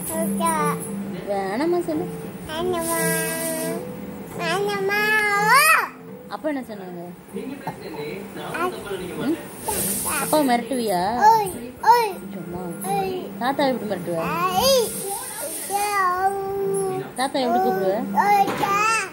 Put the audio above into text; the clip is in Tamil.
வேணாமா சொல்லு. அப்பா என்ன சொன்னாங்க? அப்பா மிரட்டுவியா? சும்மா. தாத்தா எப்படி மிரட்டுவ? தாத்தா எப்படி கூப்பிடுவ?